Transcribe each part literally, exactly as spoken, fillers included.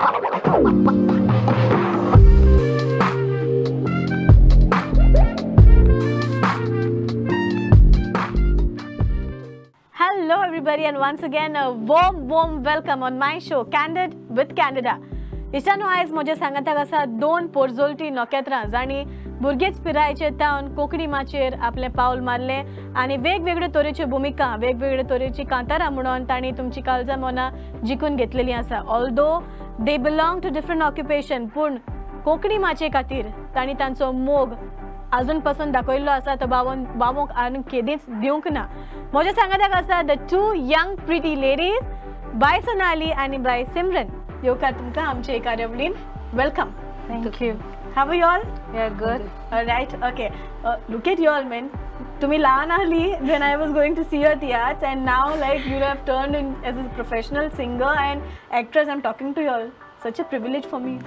Hello everybody and once again a warm warm welcome on my show Candid with Candida. इश्टानो आयज म्हज्या सांगाताक आसा दोन पोरजोलटी नोकेत्रां जाणी भुरगेच पिरायेचे तावन कोंकणी माचेर आपलें पावल मारलें आनी वेगवेगळ्यो तरेच्यो भुमिका वेगवेगळ्यो तरेची कांतारां म्हणून तांणी तुमची काळजां मनां जिखून घेतलेलीं आसा. Although they belong to different occupation पूण कोंकणी माचे खातीर तांणी तांचो मोग अजून पासून दाखयल्लो आसा तो बावन बावोंक आनी केदींच दिवंक ना. म्हज्या सांगाताक आसा the two young pretty ladies by Sonali आनी बाय सिमरन. येवकार तुमकां आमचे कार्यावळीन welcome. Thank you. How are you all? Yeah, good. All right. Okay. Uh, look at you all, man. तुम्ही लहान आली when I was going to see your theatre and now like you have turned in as a professional singer and actress. I'm talking to you all. Such a privilege for me.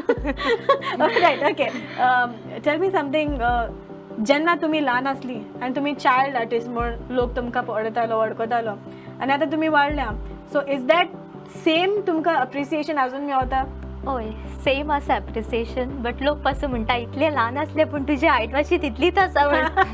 All right. Okay. Um, tell me something. Uh, जेन्ना तुम्ही लहान आसली आनी तुम्ही child artist म्हूण लोक तुमकां पळयतालो वळखतालो आनी आतां तुम्ही वाडल्या सो इज दॅट सेम तुमकां अप्रिसिएशन अजून मेळटा? हय सेम आसा एप्रिसिएशन बट लोक पासून म्हणटा इतले ल्हान आसले पूण तुजी हायट मातशी तितलीच आसा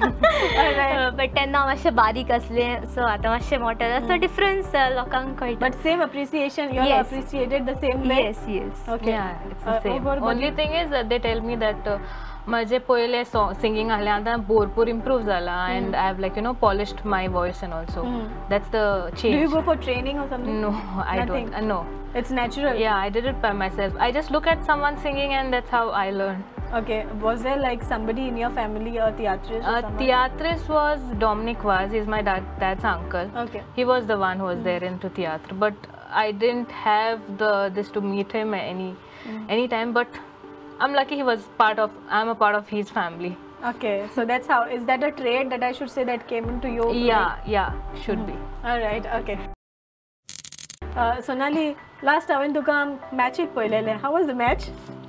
बट तेन्ना मातशें बारीक आसलें सो आतां मातशें मोठें असो डिफरन्स लोकांक कळटा. But same appreciation you are appreciated the same way? Yes yes okay. Only thing is they tell me that माझे पहिले सिंगिंग आसलें आतां भरपूर इम्प्रूव जाला and I have like you know polished my voice and also that's the change. Do you go for training or something? No, I don't. Uh, no. It's natural. Yeah, I did it by myself. I just look at someone singing and that's how I learned. Okay. Was there like somebody in your family, a theatrist? A uh, theatrist was Dominic Vaz. He's my dad, dad's uncle. Okay. He was the one who was mm. there into theatre, but I didn't have the this to meet him any mm. any time. But I'm lucky he was part of. I'm a part of his family. Okay, so that's how. Is that a trait that I should say that came into you? Yeah, like? yeah, should mm. be. All right. Okay. Uh, Sonali, last time तुका matchik पळयलेले. How was the match?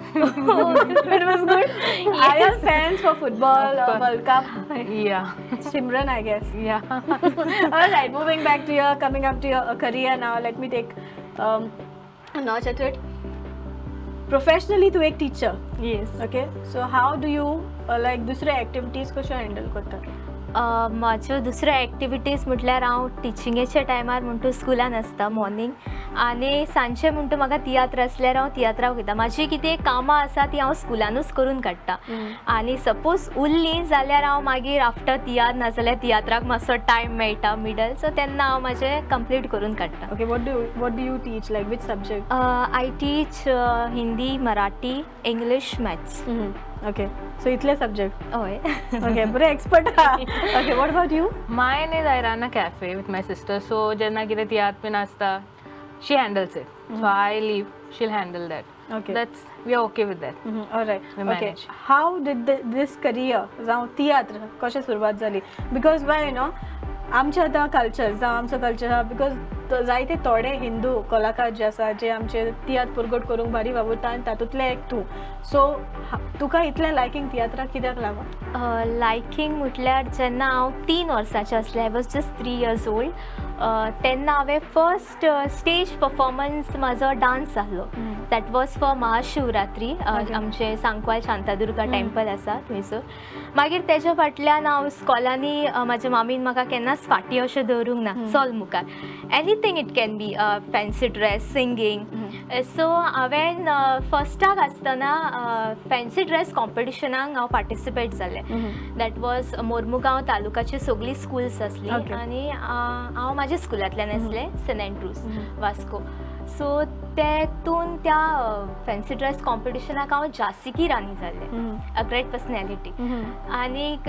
It was good. Yeah. Are you fans for football or World Cup? Yeah. Simran, I guess. Yeah. All right. Moving back to your coming up to your uh, career now. Let me take um, a notch at it. Professionally, तू एक teacher. Yes. Okay. So how do you uh, like दुसरे activities कशे handle करता? म्हाज्यो दुसऱ्यो activities म्हटल्यार हांव टिचिंगेच्या टायमार म्हण तूं स्कुलान आसता मॉर्निंग आनी सांजचें म्हण तूं म्हाका तियात्र आसल्यार हांव तियात्राक वयता. म्हाजी कितें कामां आसा ती हांव स्कुलानूच करून काडटा आनी सपोज उरलीं जाल्यार हांव मागीर आफ्टर तियात्र नाजाल्यार तियात्राक मातसो टायम मेळटा मिडल सो तेन्ना हांव म्हाजें कंप्लीट करून काडटा. Okay. What do what do you teach like which subject? I teach Hindi Marathi English maths. Okay, so इतले subject. हय. Okay, बरे expert आहा. Okay, what about you? Mine is I run a cafe with my sister. So जेन्ना कितें तियात्र बीन आसता, she handles it. Mm-hmm. So I leave, she'll handle that. Okay. That's we are okay with that. Mm-hmm. All right. We manage. Okay. How did the, this career जावं तियात्र कशें सुरवात जाली? Because why you know आमचे आतां culture जावं आमचो culture आहा because जायते थोडे हिंदू कलाकार जे आसा जे आमचे तियात्र पुरगट करूंक भारी वावुरता आनी तातूंतले एक तूं. सो तुका इतलें लायकींग तियात्राक कित्याक लागून? लायकींग म्हटल्यार जेन्ना हांव तीन वर्साचें आसलें I was just three years old तेन्ना हांवें फर्स्ट स्टेज परफॉर्मन्स म्हाजो डान्स जाल्लो. दॅट वॉज फॉर महाशिवरात्री आमचे सांकवाल शांतादुर्गा टेंपल आसा थंयसर. मागीर तेज्या फाटल्यान हांव इस्कॉलांनी म्हाज्या मामीन म्हाका केन्नाच फाटी अशें दवरूंक ना चल मुखार anything it can be fancy dress singing. So हांवें फर्स्टाक आसतना फॅन्सी ड्रेस कॉम्पिटिशनाक हांव पार्टिसिपेट जालें. दॅट वॉज मोर्मुगांव तालुकाची सगळी स्कुल्स आसली आनी हांव म्हाज्या स्कुलांतल्यान आसलें सेंट एंड्रूज वास्को. सो तेतून त्या फॅन्सी ड्रेस कॉम्पिटिशनाक हांव जासिकी राणी जालें अ ग्रेट पर्सनॅलिटी आनीक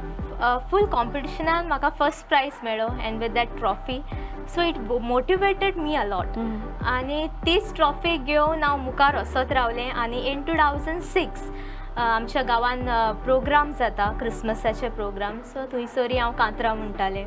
फूल कॉम्पिटिशनान म्हाका फर्स्ट प्रायज मेळ्ळो and with that trophy. So it motivated me a lot आनी तीच ट्रॉफी घेवन हांव मुखार वचत रावलें. आनी इन टू थावजंड सिक्स आमच्या गांवान प्रोग्राम जाता क्रिसमसाचे प्रोग्राम सो थंयसरी हांव कांतरां म्हणटालें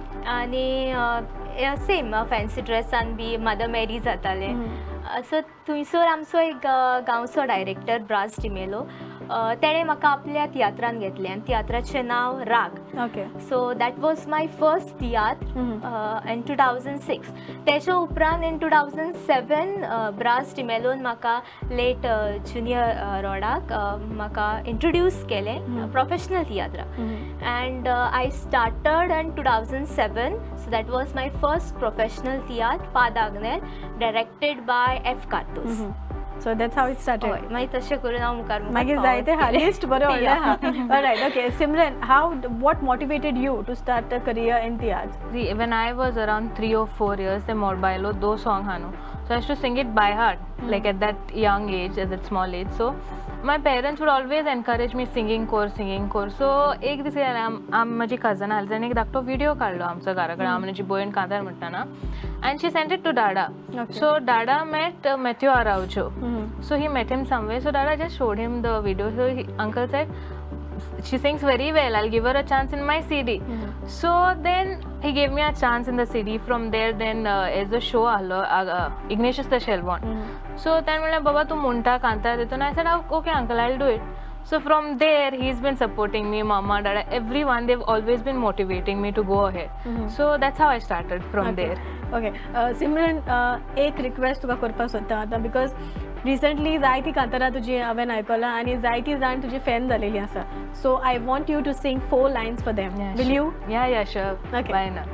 आनी सेम फॅन्सी ड्रेसान बी मदर मॅरी जातालें. सो थंयसर आमचो एक गांवचो डायरेक्टर ब्रास डिमेलो तेणें म्हाका आपल्या तियात्रान घेतलें आनी तियात्राचें नांव राग. Okay. So that was my first tiatr in two thousand six. तेच्या उपरांत in two thousand seven Bras डिमेलोन म्हाका लेट ज्युनियर रोडाक म्हाका इंट्रोड्यूस केलें प्रोफेशनल तियात्राक. And I started in two thousand seven. So that was my first professional tiatr Padagnel, directed by F Cartos. So that's how it started. हय, मागीर तशें करून हांव मुखार मुखार मागीर जायते हालीस्ट बरें व्हडलें आहा. Alright, okay. Simran, how, what motivated you to start a career in theatre? See, when I was around three or four years, the Morbailo do song hanu. So I used to sing it by heart, mm. like at that young age, at that small age. So my parents would always encourage me singing course, singing course. So एक दीस आम म्हजी cousin आली ताणें एक धाकटो video काडलो आमचो घरा कडेन, हांव म्हजी भयण कांतार म्हणटाना, and she sent it to Dada. Okay. So Dada met uh, Matthew Araujo. Mm-hmm. So he met him somewhere. So Dada just showed him the video. So he, uncle said, she sings very well, I'll give her a chance in my C D. Mm-hmm. So then he gave me a chance in the C D. From there then uh, as a show ahlo uh, Ignatius the Shelvan. Mm-hmm. So then I said, Baba tu munta kanta deto na. I said, okay uncle, I'll do it. So from there he's been supporting me, mama, dada, everyone, they've always been motivating me to go ahead. Mm-hmm. So that's how I started from okay. there. Okay. Uh, Simran, uh, एक request तुका करपाक सोदता आता because recently जायती कांतारां तुजी हांवें आयकलां आनी जायती जाण तुजी फॅन जालेली आसा. So I want you to sing four lines for them. Yeah, Will sure. you? Yeah, yeah, sure. Okay. Why not?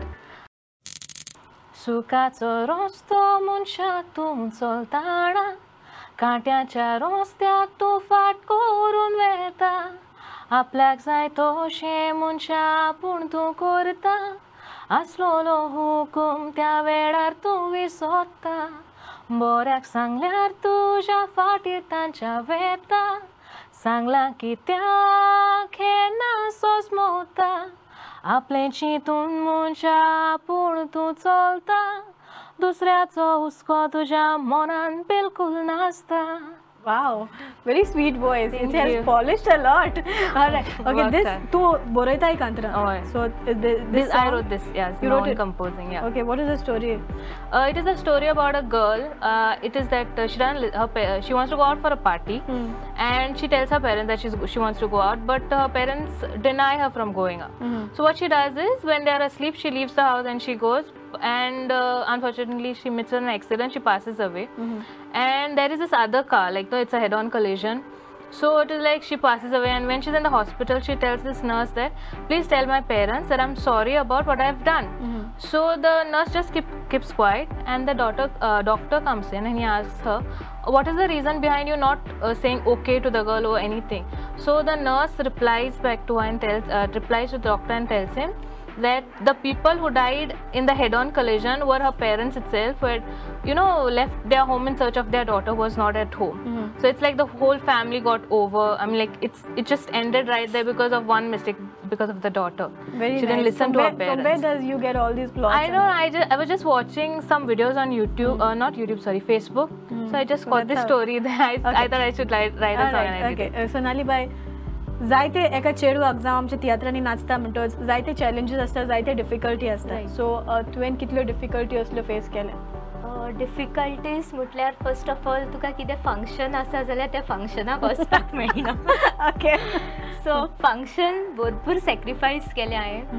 सुखाचो रस्तो मनशातून चलताना काट्याच्या रस्त्याक तूं फाट करून वेता आपल्याक जाय तशें मनशा पूण तूं करता आसलोलो हुकूम त्या वेळार तूं विसरता बऱ्याक सांगल्यार तुज्या फाटीर तांच्या वेता सांगलां कित्याक हें ना सोसमोता आपलें चिंतून मनशा पूण तूं चलता दुसऱ्याचो हुस्को तुज्या मनान बिलकुल नासता. Wow, very sweet voice. Thank it has you. polished a lot. All right. Okay, this tu boroitai kantra. Oh, yeah. So uh, this, this song, I wrote this. Yes, you now wrote I'm it. composing. Yeah. Okay, what is the story? Uh, it is a story about a girl. Uh, it is that uh, she doesn't, her pa she wants to go out for a party, hmm. and she tells her parents that she's she wants to go out, but her parents deny her from going out. Hmm. So what she does is, when they are asleep, she leaves the house and she goes. And uh, unfortunately, she meets an accident. She passes away, mm-hmm. and there is this other car, like it's a head-on collision. So it is like she passes away, and when she's in the hospital, she tells this nurse that, please tell my parents that I'm sorry about what I've done. Mm-hmm. So the nurse just keep, keeps quiet, and the daughter, uh, doctor comes in and he asks her, what is the reason behind you not uh, saying okay to the girl or anything? So the nurse replies back to her and tells, uh, replies to the doctor and tells him that the people who died in the head-on collision were her parents itself, who had, you know, left their home in search of their daughter who was not at home. Mm-hmm. So it's like the whole family got over. I mean, like it's it just ended right there because of one mistake, because of the daughter. Very she nice. didn't listen from to where, her parents. From where does you get all these plots? I know. I just I was just watching some videos on YouTube, mm-hmm. uh, not YouTube, sorry, Facebook. Mm-hmm. So I just so caught this story. Then I, okay. I thought I should write, write a song. Right. And I okay. did. Uh, Sonali bhai. जायते एका चेडवाक जावं आमच्या तियात्रांनी नाचता म्हणटच जायते challenges आसता जायते डिफिकल्टी आसता सो तुवें कितल्यो डिफिकल्टी असल्यो फेस केल्या डिफिकल्टीज म्हटल्यार फर्स्ट ऑफ ऑल तुका कितें फंक्शन आसा जाल्यार त्या फंक्शनाक वचपाक मेळना ओके सो फंक्शन भरपूर सॅक्रिफायस केलें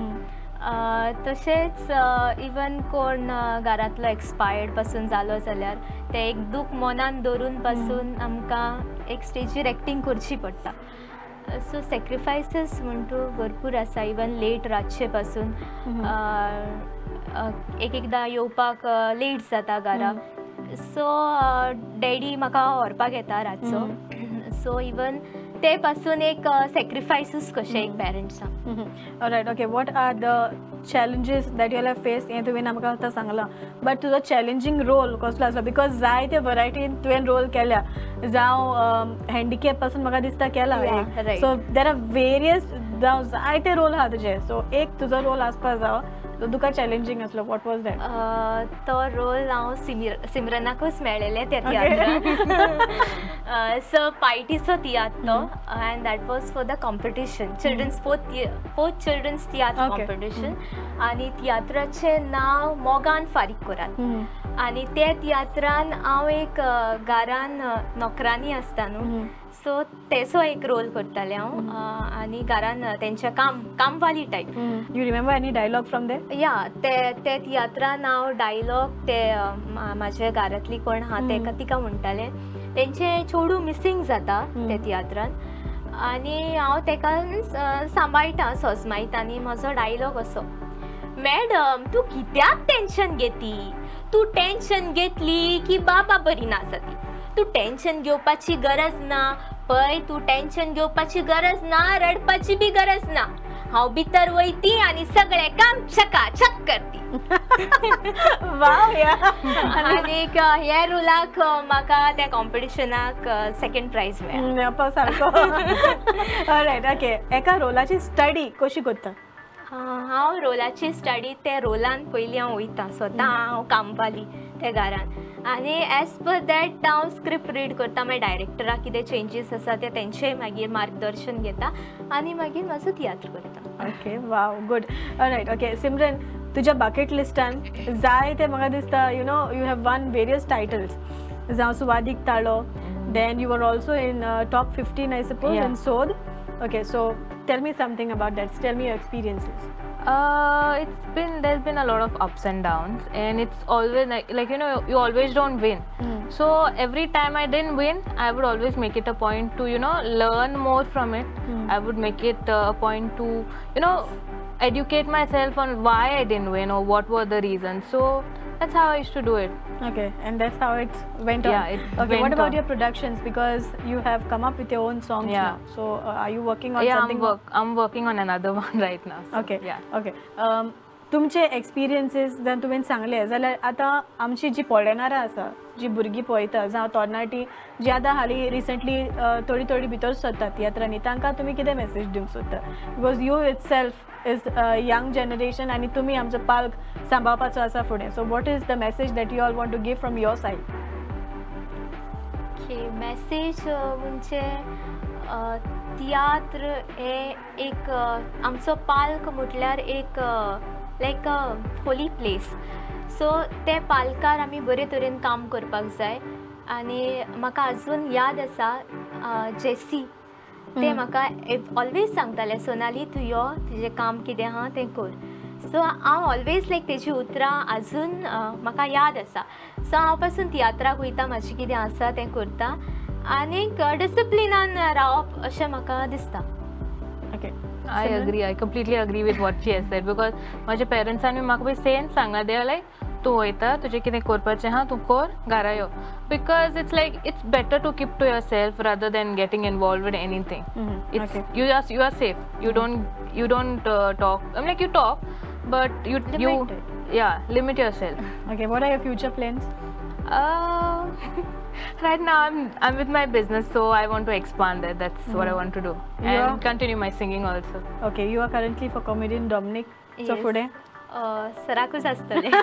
हांवें तशेंच इवन कोण घरांतलो एक्सपायर्ड पासून जालो जाल्यार तें एक दूख मनान दवरून पासून आमकां एक स्टेजीर एक्टींग करची पडटा सो सॅक्रिफायसीस म्हणटू भरपूर आसा इवन लेट रातचे पासून एक एकदां येवपाक लेट जाता घरा सो डॅडी म्हाका व्हरपाक येता रातचो सो इवन ते पासून एक सॅक्रिफायसीस कशें एक पेरंट्सांक right okay what are the challenges that you have faced हें तुवें आमकां आतां सांगलां बट तुजो चॅलेंजींग रोल कसलो आसलो बिकॉज जायते वरायटीन तुवें रोल केल्या जावं हँडिकॅप पासून म्हाका दिसता केला सो देर आर वेरियस जावं जायते रोल आहा तुजे सो एक तुजो रोल आसपा जावं तो तुका चॅलेंजींग आसलो वॉट वॉज दॅट तो रोल हांव सिमर सिमरनाकूच मेळ्ळेलें त्या तियात्रान सो पायटीचो तियात्र तो and that was for the competition children's fourth fourth children's tiatr competition आनी तियात्राचें नांव मोगान फारीक कोरात आनी ते तियात्रान हांव एक घरान नोकरांनी आसता न्हू सो तेचो एक रोल करतालें हांव आनी घरान तेंचें काम कामवाली type. You remember any dialogue from there? Yeah ते ते तियात्रान हांव डायलॉग ते म्हाजे घरांतली कोण आहा तेका तिका म्हणटालें. तेंचें चेडूं मिसींग जाता ते तियात्रान आनी हांव तेका सांबाळटा सोजमायत आनी म्हजो डायलॉग असो, मॅडम तूं कित्याक टेन्शन घेती? तूं टेन्शन घेतली की बाबा बरी ना जाती. तूं टेन्शन घेवपाची गरज ना पळय, तूं टेन्शन घेवपाची गरज ना, रडपाची बी गरज ना. हांव भितर वयती आनी सगळें काम चकाचक करती. वाव या. आनीक ह्या रोलाक म्हाका त्या कॉम्पिटिशनाक सेकंड प्रायज मेळ्ळा. सारको. Alright okay. एका रोलाची स्टडी कशी करता? हांव रोलाची स्टडी ते रोलान पयलीं हांव वयतां स्वता हांव कामवाली त्या घरान आनी एज पर दॅट हांव स्क्रिप्ट रीड करता. मागीर डायरेक्टराक कितें चेंजीस आसा ते तेंचेय मागीर मार्गदर्शन घेता आनी मागीर म्हाजो तियात्र करता. Okay wow good. Alright okay. Simran तुज्या बकेट लिस्टान जाय ते म्हाका दिसता you know you have won various titles. जावं सुवादीक ताळो, then you were also in top fifteen I suppose in सोद. Okay, so tell me something about that. Tell me your experiences. Uh, it's been there's been a lot of ups and downs, and it's always like, like you know you always don't win. Mm. So every time I didn't win, I would always make it a point to you know learn more from it. Mm. I would make it uh, a point to you know educate myself on why I didn't win or what were the reasons. So that's how I used to do it. Okay, and that's how it went on. Yeah, it okay. Went what about on. your productions? Because you have come up with your own songs Yeah. now. So uh, are you working on yeah, something? I'm work. I'm working on another one right now. So, okay. Yeah. Okay. Um, तुमचे experiences जर तुवें सांगले जाल्यार आतां आमची जी पळयणारां आसा, जी भुरगीं पळयता जावं तरणाटी जी आतां हालीं रिसंटली थोडी थोडी भितर सरतात तियात्रांनी, तांकां तुमी कितें मॅसेज दिवंक सोदता? Because you itself is young generation आनी तुमी आमचो पालक सांबाळपाचो आसा फुडें. So what is the message that you all want to give from your side? Okay, message म्हणजे तियात्र हे एक आमचो पालक म्हटल्यार एक लायक अ होली प्लेस. सो ते पालकार आमी बरे तरेन काम करपाक जाय. आनी म्हाका अजून याद आसा जेसी ते म्हाका ऑलवेज सांगताले, सोनाली तूं यो, तुजें काम कितें आहा तें कर. सो हांव ऑलवेज लायक तेजी उतरां अजून म्हाका याद आसा. सो हांव पासून तियात्राक वयता, म्हाजें कितें आसा तें करता आनीक डिसिप्लिनान रावप अशें म्हाका दिसता. Okay. I agree. I completely agree with what she has said because माझ्या पेरेंट्सांनी म्हाका बी सेम सांगला. दे आर लायक तूं वयता, तुजें कितें करपाचें आहा तूं कर, घरा यो. Because it's like it's better to keep to yourself rather than getting involved with anything. Mm-hmm. It's okay. you just you are safe. You don't you don't uh, talk. I mean like you talk, but you limit you it. yeah limit yourself. Okay. What are your future plans? Uh, right now I'm I'm with my business, so I want to expand that. That's mm-hmm. what I want to do and yeah. continue my singing also. Okay. You are currently for comedian Dominic. Yes. So फुडें सराकूच आसतलें.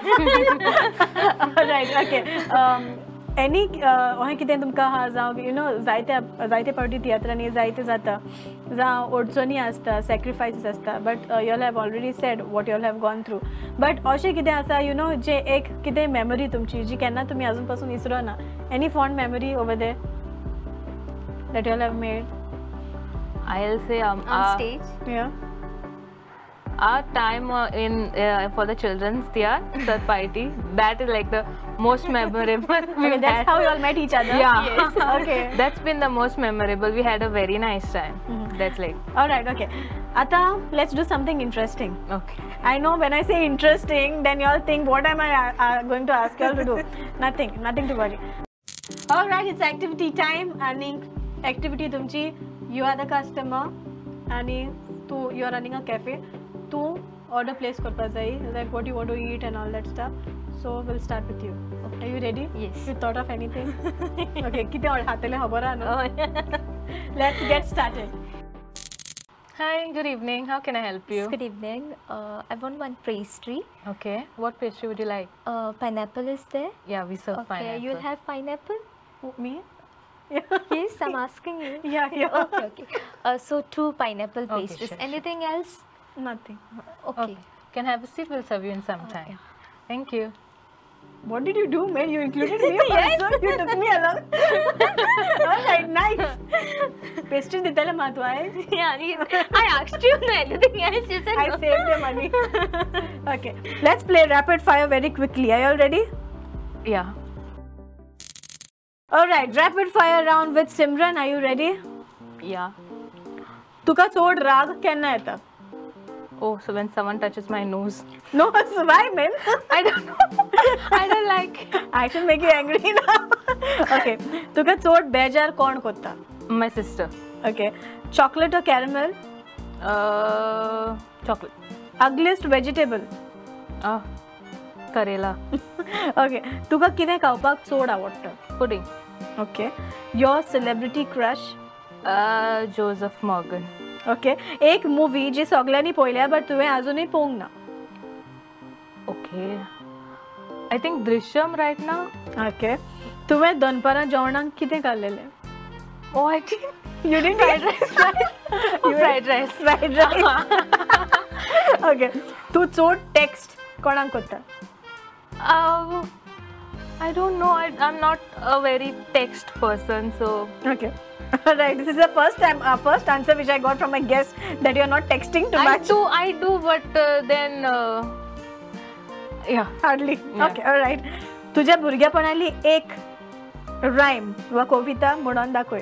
Riot. Okay. Any अशें कितें तुमकां आहा जावं you know जायते जायते फावटी तियात्रांनी जायते जाता जावं अडचणी आसता, सॅक्रिफायसीस आसता, but you all have already said what you all have gone through. But अशें कितें आसा यू नो जे एक कितें मेमरी तुमची जी केन्ना तुमी आजून पासून विसरना? Any fond memory over there that you all have made? I'll say um, on uh, stage. Yeah. Our time uh, in uh, for the children's theatre party, that is like the most memorable. Okay, that's how you all met each other. Yeah. Yes. Okay. That's been the most memorable. We had a very nice time. Mm-hmm. That's like. All right. Okay. Ata, let's do something interesting. Okay. I know when I say interesting, then you all think, what am I uh, going to ask you all to do? Nothing. Nothing to worry. All right. It's activity time. And activity tumchi, you are the customer, and tu you are running a cafe. To order place करपा जाय, like what you want to eat and all that stuff. So we'll start with you. Okay. Are you ready? Yes. You thought of anything? Okay. कितें हातेले खबर आहा न्हू? Let's get started. Hi. Good evening. How can I help you? Good evening. Uh, I want one pastry. Okay. What pastry would you like? Uh, pineapple is there? Yeah, we serve okay, pineapple. You'll have pineapple? Oh, me? Yes, I'm asking you. Yeah, yeah. Okay, okay. Uh, so two pineapple Okay, pastries. sure, Anything else? Nothing. Okay. Okay. Can I have a seat? We'll serve you in some time. Yeah. Thank you. What did you do, man? You included me also. You took me along. All right, nice. Pastry ditala mahत्व आहे. Yeah, I asked you anything else. You said I no. saved your money. Okay, let's play rapid fire very quickly. Are you all ready? Yeah. All right, rapid fire round with Simran. Are you ready? Yeah. तुका चोड राग केन्ना येता? Oh, so when someone touches my nose. No, why, man? I don't know. I don't like. I should make you angry now. Okay, तुका चोड बेजार कोण कोत्ता? My sister. Okay, chocolate or caramel? Uh, chocolate. Ugliest vegetable? Ah, karela. Okay, तुका कितें खावपाक चोड आवडटा? Pudding. Okay, your celebrity crush? Uh, Joseph Morgan. Okay, एक मूवी जी सगळ्यांनी पळयल्या बट तुवें आजुनूय पळोवंक ना. Okay. I think Drishyam right now. Okay, तुवें दनपारां जेवणाक कितें खाल्लेलें? Oh, I think You didn't fried rice. oh, fried rice. Fried rice. Okay, तू चोड टेक्स्ट कोणाक कोत्ता? Uh, I don't know. I, I'm not a very text person, so. Okay. Alright, this is the first time, uh, first answer which I got from my guest that you are not texting too I much. do, I do, but uh, then, uh, yeah. Hardly. Yeah. Okay, alright. तुझ्या भुरग्यापणाली एक rhyme वा कविता म्हणून दाखव.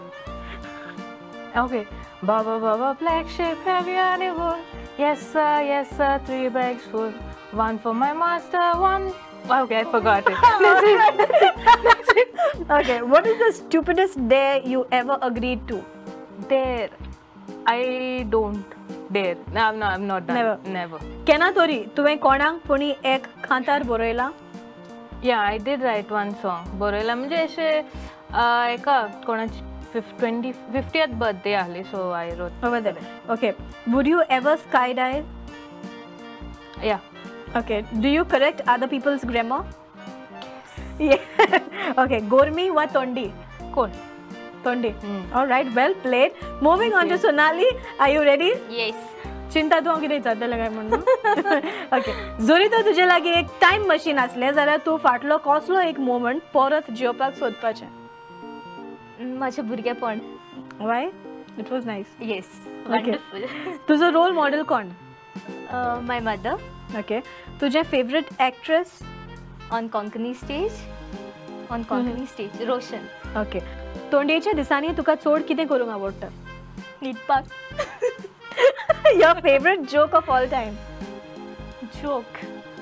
Okay. Baba Baba black sheep, heavy on the wool. Yes sir, yes sir, three bags full. One for my master, one. Okay, I forgot it. That's it. That's it. Okay, what is the stupidest dare you ever agreed to? Dare. I don't dare. No, I'm not, I'm not done. Never. Never. केन्ना तरी तुवें कोणाक पुणी एक खांतार बरयला? Yeah, I did write one song. बरयला म्हणजे अशे एका कोणाची twenty fiftieth birthday आली, so I wrote. Over there. Okay. Would you ever skydive? Yeah. Okay. Do you correct other people's grammar? Yeah. Okay. Gormi wa tondi? Cool. Tondi. Hmm. All right. Well played. Moving on to Sonali. Are you ready? Yes. चिंता तूं हांव कितें विचारतलें काय म्हणून. Okay. जरी तर तुजे लागीं एक टायम मशीन आसलें जाल्यार तूं फाटलो कसलो एक मोमेंट परत जियोवपाक सोदपाचें? माझें भुरगेंपण. Why? It was nice. Yes. Okay. Wonderful. तुजो रोल मॉडेल कोण? Uh, my mother okay. तुजें favourite actress? on Konkani stage. On Konkani stage. Roshan. Okay. तोंडेच्या दिसांनी तुका चड कितें करूंक आवडटा? न्हिदपाक. Your favorite joke of all time? Joke.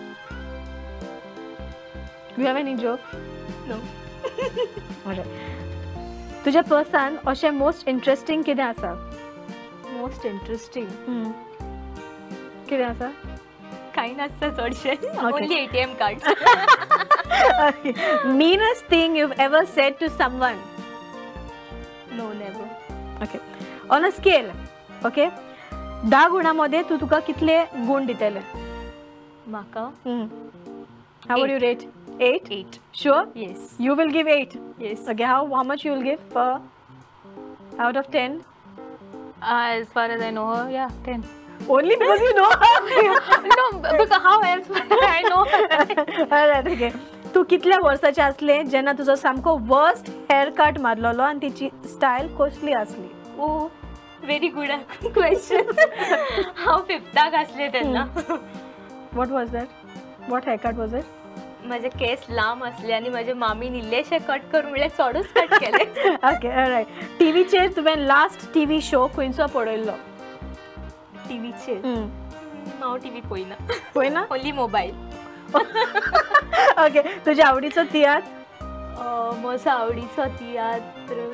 You have any joke? No. Alright. तुज्या पर्सान अशें मोस्ट इंटरेस्टिंग कितें आसा? Most interesting. कितें आसा? कांय नासता चडशें. Okay. Only A T M cards. Okay. Meanest thing you've ever said to someone? No, never. Okay. On a scale, okay? दहा गुणांमध्ये तू तुका कितले गुण दितले? म्हाका How would you rate? Eight? eight. Sure? Yes. You will give eight. Yes. Okay. How how much you will give per out of ten? Uh, as far as I know her, yeah, ten. Only because you know her. No, because how else would I know her? Alright, okay. तू कितल्या वर्साचे असले जेन्ना तुजो सामको worst hair cut मारलेलो आणि तिची style कसली असली? Oh, very good question. हांव फिफ्ताक आसलें तेन्ना. What was that? What haircut was it? माझे केस लांब असले आणि माझ्या मामीन इल्लेशे कट करून म्हणल्यार चडूच कट केले. Okay, alright. टीव्हीचेर तुवें लास्ट टीव्ही शो खंयचो पळयल्लो? टीव्हीचेर हांव टीव्ही पळयना. पळयना? Only mobile. ओके. तुज्या आवडीचो तियात्र? म्हजो आवडीचो तियात्र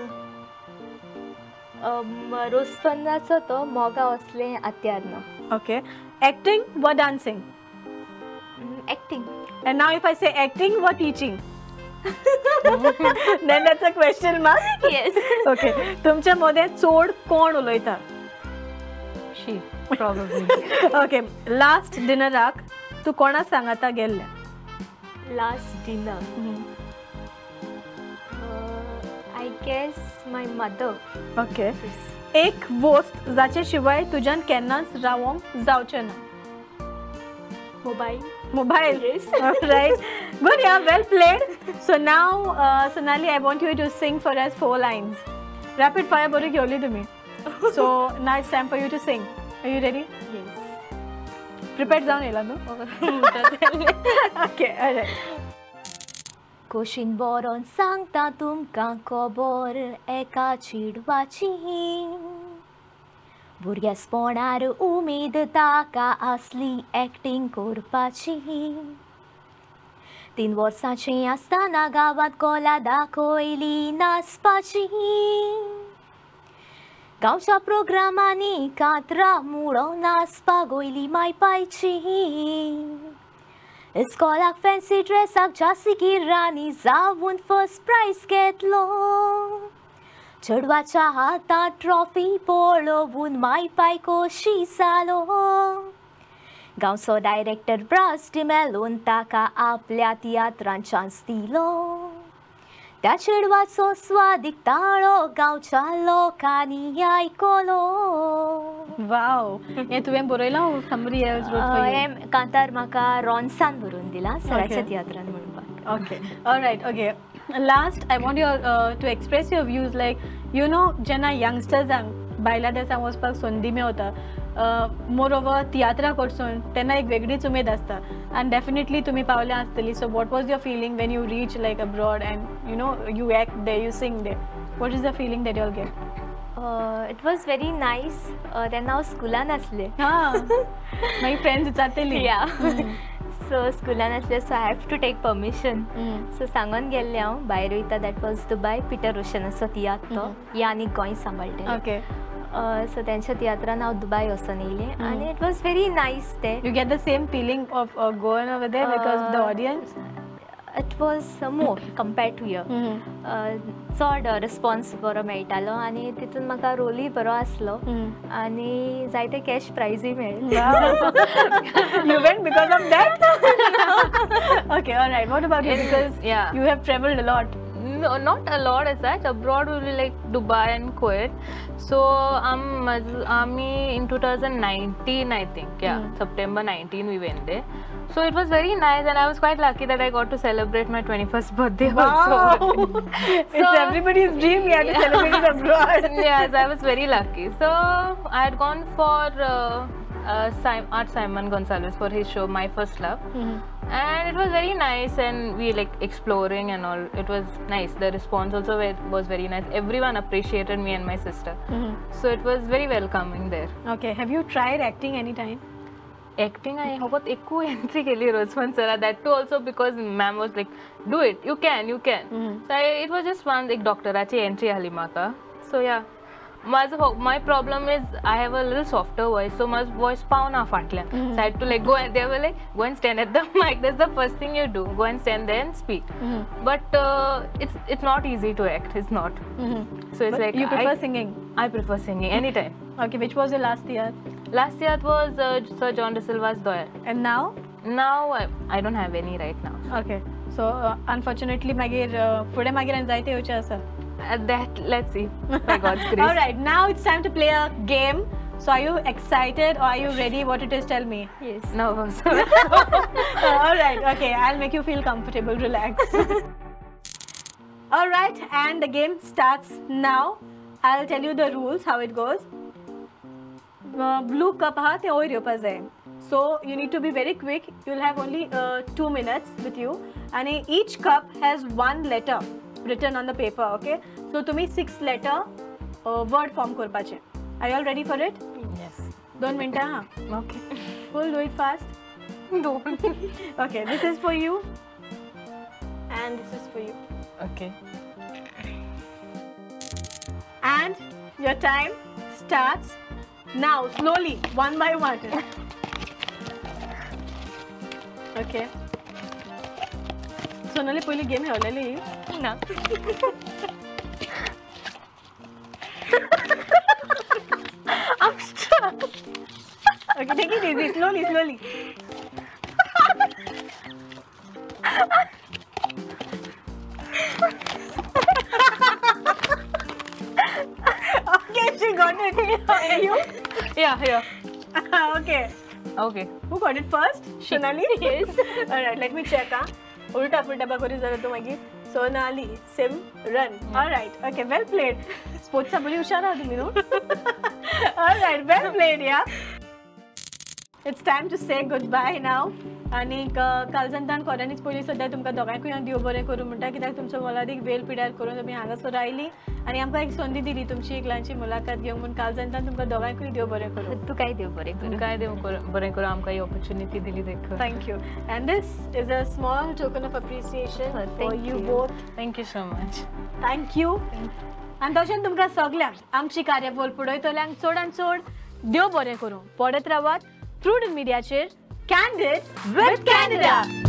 रोस्तन्नाचो तो मोगा असलें आत्यारन. Okay. Acting or dancing? Acting. And now if I say acting or teaching? Then that's a question mark. Yes. Okay. तुमच्या मध्ये चोड कोण उलयता? She, probably. Okay. Last dinnerak तू कोणा सांगाता गेल्ले? Last dinner. I guess my mother. Okay. एक वस्त जाचे शिवाय तुज्यान केन्नाच रावोंक जावचें ना? Mobile. Mobile. Yes. All right. Good, yeah, well played. So now, uh, Sonali, I want you to sing for us four lines. Rapid fire boru kyoli to me. So now it's time for you to sing. Are you ready? Yes. Prepared down, Elanu. Okay, all right. Koshin boron sangta tumka kobor eka chidwachi. Burges ponar umid taka asli acting korpachi. तीन वर्सांची आसतना गावात Cola दाखयली नाचपाची. गांवच्या प्रोग्रामांनी कांतरां मुळो नाचपाक वयली मायपायची. इस्कोलाक fancy ड्रेसाक जासी गिरांनी जावून फर्स्ट प्रायज घेतलो. चेडवाच्या हातांत ट्रॉफी पळोवन मायपाय खोशी जालो. गांवचो डायरेक्टर ब्रास डिमेलोन ताका आपल्या तियात्रांत चान्स दिलो. त्या चेडवाचो स्वादीक ताळो गांवच्या लोकांनी आयकलो. Wow. हें तुवें बरयलां somebody else wrote for you? हें कांतार म्हाका रॉन्सान बरोवन दिला सराच्या Okay. तियात्रांत म्हणपाक. Okay. All right. Okay. Last, I want you uh, to express your views. Like, you know, जेन्ना youngsters बायल्या देशांक वचपाक संदी मेळटा, मोरोवर तियात्रा कडसून तेन्ना एक वेगळीच उमेद आसता. And definitely तुमी पावल्या आसतली. So what was your feeling when you reach like abroad and you know you act there, you sing there? What is the feeling that you all get? It was very nice. तेन्ना हांव स्कुलान आसलें. हा. मागीर friends विचारतली. या so स्कुलान आसलें so I have to take permission. So सांगून गेल्लें हांव भायर वयता. दॅट वॉज दुबाय पिटर रोशनाचो तियात्र तो. ही आनी गोंय सांबाळटा. Okay. सो तेंच्या तियात्रान हांव दुबाय वचून येयलें आनी इट वॉज व्हेरी नायस ते. You get the same feeling of uh, going over there because of the audience? It was more compared to here. चड रिस्पॉन्स बरो मेळटालो आनी तितून म्हाका रोलूय बरो आसलो आनी जायते कॅश प्रायजूय मेळ्ळे. You went because of that? Okay, all right. What about you? Because Yeah. you have traveled a lot. No, not a lot as such. Abroad will be like Dubai and Kuwait. So um, Ami in two thousand nineteen, I think. Yeah, Mm. September nineteenth we went there. So it was very nice, and I was quite lucky that I got to celebrate my twenty-first birthday also. It's So- everybody's dream. We have to celebrate it abroad. Yes, I was very lucky. So I had gone for uh, uh, Sim- Art Simon Gonzalez for his show My First Love. Mhm. And it was very nice, and we like exploring and all. It was nice. The response also wa- was very nice. Everyone appreciated me and my sister. Mhm. So it was very welcoming there. Okay. Have you tried acting any time? Acting, I hope ekku entry keli response sir. That too also because ma'am was like, do it. You can. You can. Mhm. So I, it was just one like doctoraची entry आली म्हाका. So yeah. माझं हो- my problem is I have a little softer voice, so my voice पावना फाटल्यान. Mhm. So I had to like go and they were like, go and stand at the mic. That's the first thing you do. Go and stand there and speak. Mhm. But uh, it's it's not easy to act. It's not. Mhm. So it's But like you prefer I, singing. I prefer singing anytime. Okay. Which was your last year? Last year it was uh, Sir John De Silva's Doyer. And now? Now I, I don't have any right now. Okay. So uh, unfortunately, मागीर uh, फुडें मागीर anxiety येवचें आसा. Uh, that let's see. By God's grace. All right. Now it's time to play a game. So are you excited or are you ready? What it is? Tell me. Yes. Nervous. All right. Okay. I'll make you feel comfortable. Relax. All right. And the game starts now. I'll tell you the rules, how it goes. Uh, blue cup ha te oir yopa zay. So you need to be very quick. You'll have only uh, two minutes with you. And in each cup has one letter written on the paper. Okay. So to me six letter uh, word form korpache. Are you all ready for it? Yes. Don't minta ha. Okay. We'll do it fast. Don't. Okay, this is for you. And this is for you. Okay. And your time starts now, slowly, one by one. Okay. Sonali, पहिली game खेळलेली. ना. I'm stuck. Okay, take it easy, slowly, slowly. Okay, she got it. And you? Yeah, yeah. Okay. Okay. Who got it first? Sonali? Yes. Alright, let me check. Huh? उल्टा फुलटा बकरी जरा तो मागी Sonali Simran. Alright, okay, well played. Sports चा बड़ी हुशार आहात तुम्ही नो. Alright, well played, yeah. It's time to say goodbye now. आणि कालजंतान कोरांनीच पयलीं सद्या तुमकां दोगांयकूय हांव देव बरें करूं म्हणटा कित्याक तुमचो मोलादीक वेळ पिड्यार करून तुमी हांगासर आयलीं आनी आमकां एक संदी दिली तुमची एक ल्हानशी मुलाखत घेवंक म्हूण कालजंतान तुमकां दोगांयकूय देव बरें करूं. तू काय देव बरें करूं. काय देव बरें करूं आमकां ही ऑपॉर्च्युनिटी दिली देखून. Thank you. And this is a small token of appreciation Oh, for thank you you. both. Thank you so much. Thank you. आनी तशेंच तुमकां सगल्यांक आमची कार्यावळ पळयतल्यांक चडांत चड देव बरें करूं. पळयत रावात प्रुडंट मिडियाचेर कॅन्डिड विथ कॅनडा.